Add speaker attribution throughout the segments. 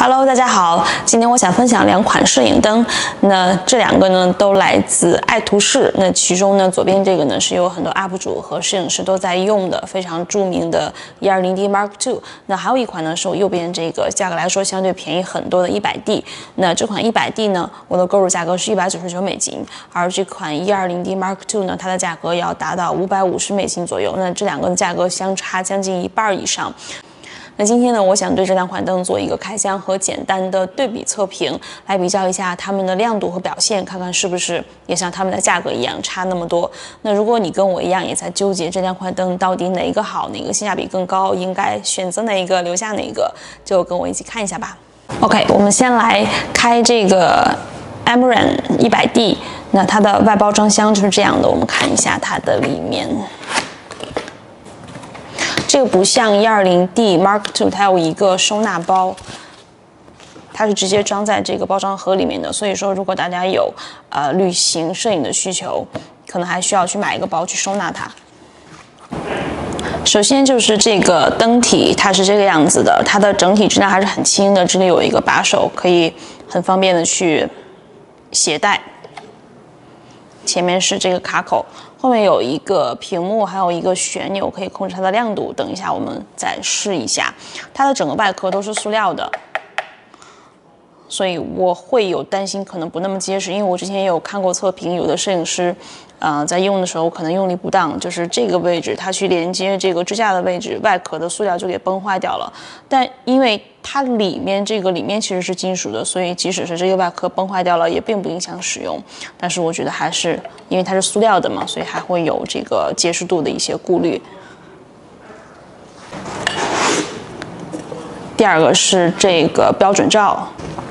Speaker 1: Hello， 大家好，今天我想分享两款摄影灯，那这两个呢都来自爱图仕，那其中呢左边这个呢是有很多 UP 主和摄影师都在用的，非常著名的 120D Mark II。那还有一款呢是我右边这个，价格来说相对便宜很多的 100D。那这款 100D 呢，我的购入价格是$199，而这款 120D Mark II 呢，它的价格要达到$550左右。那这两个的价格相差将近一半以上。那今天呢，我想对这两款灯做一个开箱和简单的对比测评，来比较一下它们的亮度和表现，看看是不是也像它们的价格一样差那么多。那如果你跟我一样也在纠结这两款灯到底哪一个好，哪个性价比更高，应该选择哪一个，留下哪一个，就跟我一起看一下吧。OK， 我们先来开这个 Amaran 100D， 那它的外包装箱就是这样的，我们看一下它的里面。这个不像 120D Mark II， 它有一个收纳包，它是直接装在这个包装盒里面的。所以说，如果大家有旅行摄影的需求，可能还需要去买一个包去收纳它。首先就是这个灯体，它是这个样子的，它的整体质量还是很轻的，这里有一个把手，可以很方便的去携带。前面是这个卡口。后面有一个屏幕，还有一个旋钮，可以控制它的亮度。等一下我们再试一下，它的整个外壳都是塑料的，所以我会有担心可能不那么结实，因为我之前也有看过测评，有的摄影师，在用的时候可能用力不当，就是这个位置它去连接这个支架的位置，外壳的塑料就给崩坏掉了。但因为它里面其实是金属的，所以即使是这个外壳崩坏掉了，也并不影响使用。但是我觉得还是因为它是塑料的嘛，所以还会有这个结实度的一些顾虑。第二个是这个标准罩，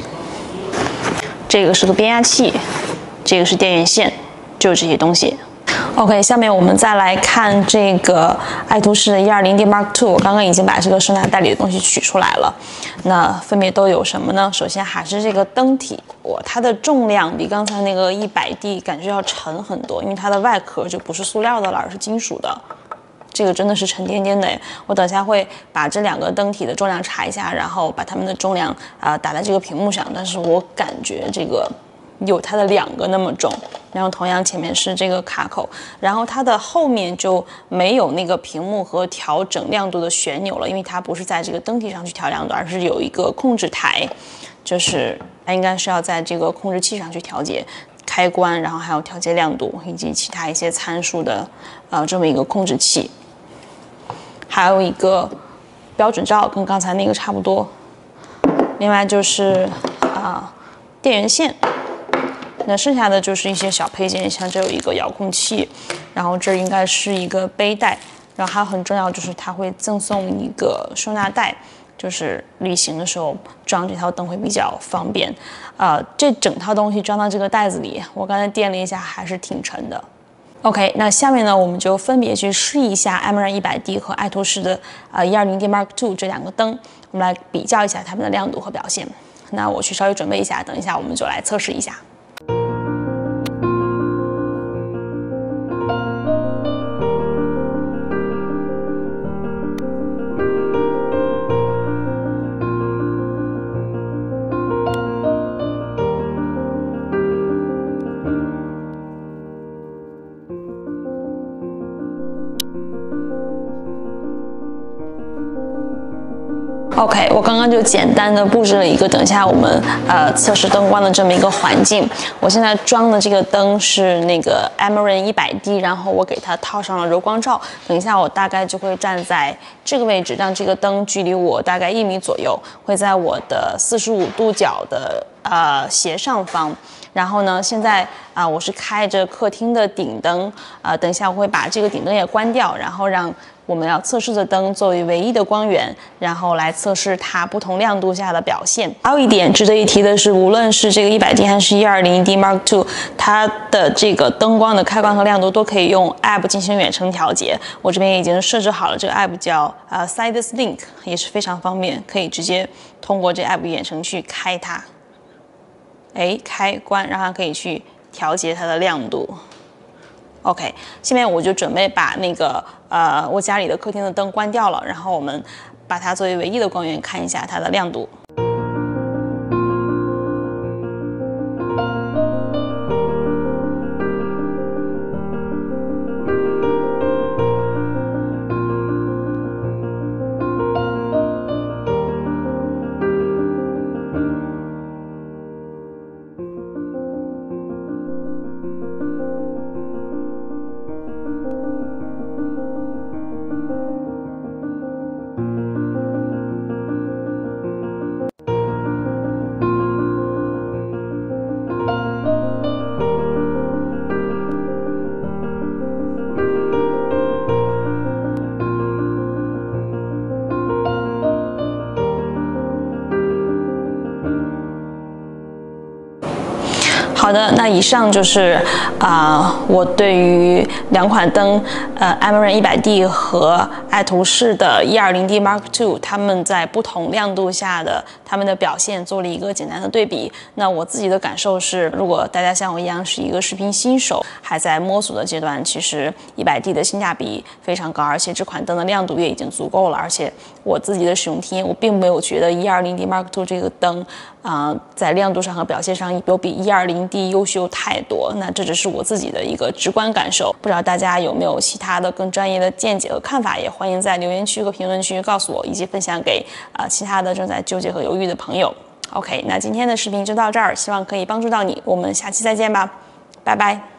Speaker 1: 这个是个变压器，这个是电源线，就这些东西。OK， 下面我们再来看这个爱图仕的 120D Mark II， 我刚刚已经把这个收纳袋里的东西取出来了。那分别都有什么呢？首先还是这个灯体，它的重量比刚才那个 100D 感觉要沉很多，因为它的外壳就不是塑料的了，而是金属的。这个真的是沉甸甸的，我等下会把这两个灯体的重量查一下，然后把它们的重量打在这个屏幕上。但是我感觉这个有它的两个那么重。然后同样前面是这个卡口，然后它的后面就没有那个屏幕和调整亮度的旋钮了，因为它不是在这个灯体上去调亮度，而是有一个控制台，就是它应该是要在这个控制器上去调节开关，然后还有调节亮度以及其他一些参数的这么一个控制器。还有一个标准罩，跟刚才那个差不多。另外就是电源线。那剩下的就是一些小配件，像这有一个遥控器，然后这应该是一个背带，然后还有很重要就是它会赠送一个收纳袋，就是旅行的时候装这套灯会比较方便。这整套东西装到这个袋子里，我刚才掂了一下，还是挺沉的。OK， 那下面呢，我们就分别去试一下 Amaran 100D 和爱图仕的120D Mark II 这两个灯，我们来比较一下它们的亮度和表现。那我去稍微准备一下，等一下我们就来测试一下。OK， 我刚刚就简单的布置了一个等一下我们测试灯光的这么一个环境。我现在装的这个灯是那个 Amaran 100D， 然后我给它套上了柔光罩。等一下我大概就会站在这个位置，让这个灯距离我大概1米左右，会在我的45度角的斜上方。然后呢，现在我是开着客厅的顶灯，等一下我会把这个顶灯也关掉，然后让我们要测试的灯作为唯一的光源，然后来测试它不同亮度下的表现。还有一点值得一提的是，无论是这个 100D 还是 120D Mark II， 它的这个灯光的开关和亮度都可以用 App 进行远程调节。我这边已经设置好了，这个 App 叫Sidus Link， 也是非常方便，可以直接通过这 App 远程去开它。开关，让它可以去调节它的亮度。OK， 下面我就准备把那个我家里的客厅的灯关掉了，然后我们把它作为唯一的光源看一下它的亮度。 好的，那以上就是我对于两款灯Amaran 100D 和爱图仕的 120D Mark II 它们在不同亮度下的它们的表现做了一个简单的对比。那我自己的感受是，如果大家像我一样是一个视频新手，还在摸索的阶段，其实 100D 的性价比非常高，而且这款灯的亮度也已经足够了。而且我自己的使用体验，我并没有觉得 120D Mark II 这个灯在亮度上和表现上有比 120D 优秀太多。那这只是我自己的一个直观感受，不知道大家有没有其他的更专业的见解和看法，也欢迎在留言区和评论区告诉我，以及分享给其他的正在纠结和犹豫的朋友。OK， 那今天的视频就到这儿，希望可以帮助到你，我们下期再见吧，拜拜。